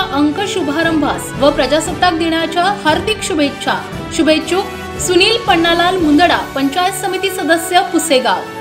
अंक शुभारंभास व प्रजासत्ताक दिनाच्या हार्दिक शुभेच्छा। शुभेच्छुक सुनील पन्नालाल मुंदडा, पंचायत समिती सदस्य पुसेगाव।